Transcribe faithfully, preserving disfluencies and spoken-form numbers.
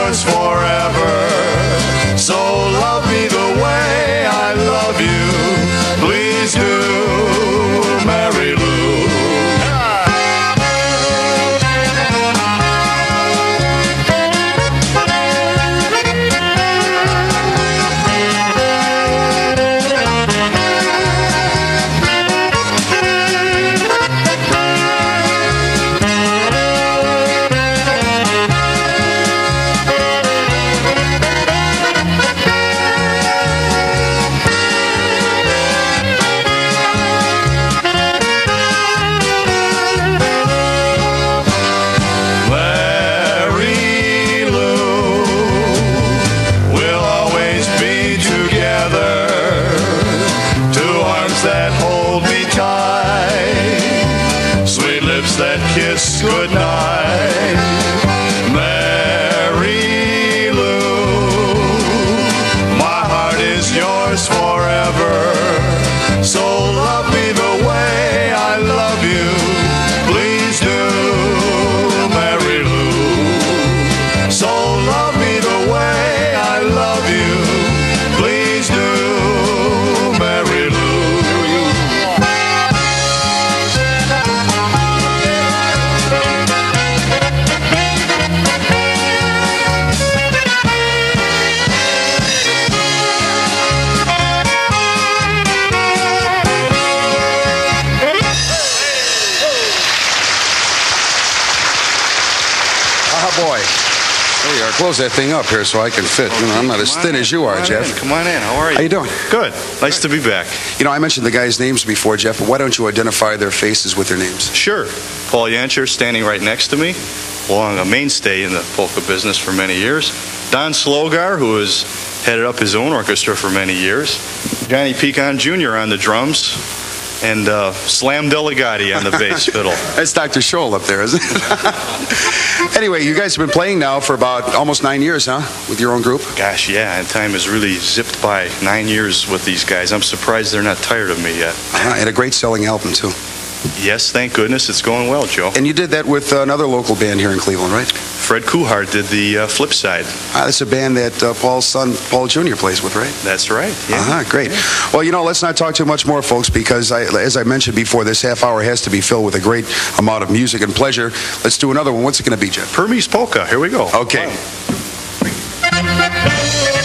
yours forever. So love me the way I love you. Please do, Mary Lou. Kiss goodnight, Mary Lou. My heart is yours forever. So love me the way I love you. Please do, Mary Lou. So love me the way I love you. Please do, Mary Lou. Boy. There you are. Close that thing up here so I can fit. You know, I'm not as thin as you are, Jeff. Come on in. How are you? How you doing? Good. Nice to be back. You know, I mentioned the guys' names before, Jeff, but why don't you identify their faces with their names? Sure. Paul Yancher standing right next to me, along a mainstay in the polka business for many years. Don Slogar, who has headed up his own orchestra for many years. Johnny Pecon Junior on the drums. And uh, Slam Delegati on the bass fiddle. That's Doctor Scholl up there, isn't it? Anyway, you guys have been playing now for about almost nine years, huh? With your own group? Gosh, yeah, and time has really zipped by. Nine years with these guys. I'm surprised they're not tired of me yet. Uh, and a great selling album, too. Yes, thank goodness. It's going well, Joe. And you did that with another local band here in Cleveland, right? Fred Kuhart did the uh, flip side. Ah, that's a band that uh, Paul's son, Paul Junior plays with, right? That's right, yeah. Uh-huh, great. Well, you know, let's not talk too much more, folks, because I, as I mentioned before, this half hour has to be filled with a great amount of music and pleasure. Let's do another one. What's it going to be, Jeff? Perme's Polka. Here we go. Okay. Wow.